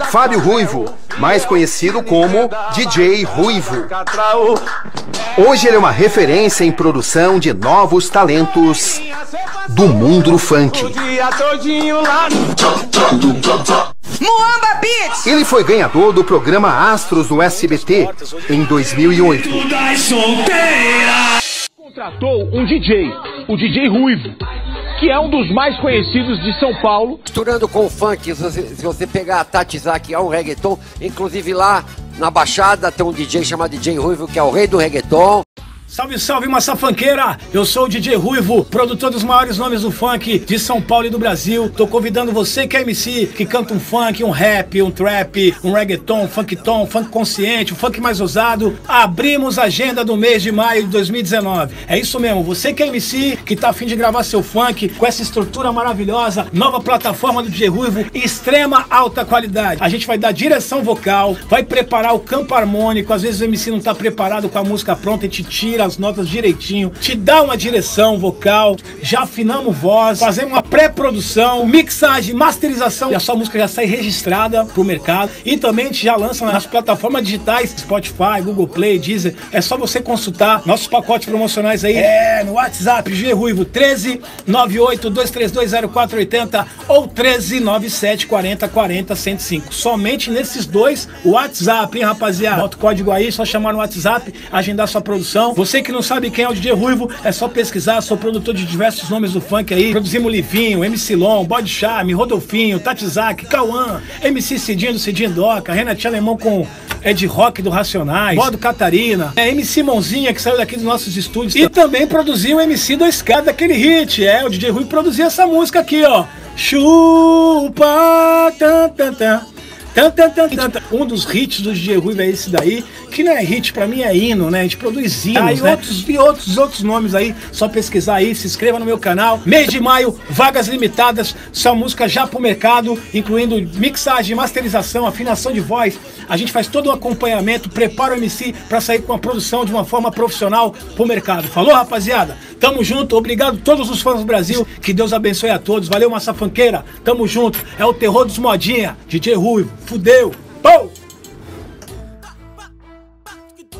Fábio Ruivo, mais conhecido como DJ Ruivo. Hoje ele é uma referência em produção de novos talentos do mundo do funk. Muamba Beats! Ele foi ganhador do programa Astros do SBT em 2008. Contratou um DJ, o DJ Ruivo, que é um dos mais conhecidos de São Paulo. Misturando com o funk, se você pegar a Tatizak, é um reggaeton, inclusive lá na Baixada tem um DJ chamado DJ Ruivo, que é o rei do reggaeton. Salve, salve, massa funkeira! Eu sou o DJ Ruivo, produtor dos maiores nomes do funk de São Paulo e do Brasil. Tô convidando você que é MC, que canta um funk, um rap, um trap, um reggaeton, um funk consciente, um funk mais ousado. Abrimos a agenda do mês de maio de 2019. É isso mesmo, você que é MC, que tá a fim de gravar seu funk com essa estrutura maravilhosa, nova plataforma do DJ Ruivo, extrema alta qualidade. A gente vai dar direção vocal, vai preparar o campo harmônico. Às vezes o MC não tá preparado com a música pronta e te tira as notas direitinho, te dá uma direção vocal, já afinamos voz, fazemos uma pré-produção, mixagem, masterização, e a sua música já sai registrada pro mercado, e também a gente já lança nas plataformas digitais, Spotify, Google Play, Deezer. É só você consultar nossos pacotes promocionais aí, no WhatsApp, G Ruivo 13 98 232 0480 ou 13 97 40 40 105. Somente nesses dois WhatsApp, hein, rapaziada? Bota o código aí, só chamar no WhatsApp, agendar sua produção. Você que não sabe quem é o DJ Ruivo, é só pesquisar. Sou produtor de diversos nomes do funk aí. Produzimos Livinho, MC Lon, Body Charme, Rodolfinho, Tatizak, Cauã, MC Cidinho do Cidinho Doca, Renatinho Alemão com Ed Rock do Racionais, Modo Catarina, MC Mãozinha, que saiu daqui dos nossos estúdios. E também produziu o MC 2K daquele hit. O DJ Ruivo produziu essa música aqui, ó. Chupa, tan, tan, tan. Um dos hits do DJ Ruivo é esse daí, que não é hit, pra mim é hino, né? A gente produz hinos, né? outros nomes aí, só pesquisar aí, se inscreva no meu canal. Mês de maio, vagas limitadas, sua música já pro mercado, incluindo mixagem, masterização, afinação de voz. A gente faz todo um acompanhamento, prepara o MC pra sair com a produção de uma forma profissional pro mercado. Falou, rapaziada? Tamo junto, obrigado a todos os fãs do Brasil, que Deus abençoe a todos. Valeu, massa funkeira, tamo junto. É o terror dos modinha, DJ Ruivo. Fudeu! Pou!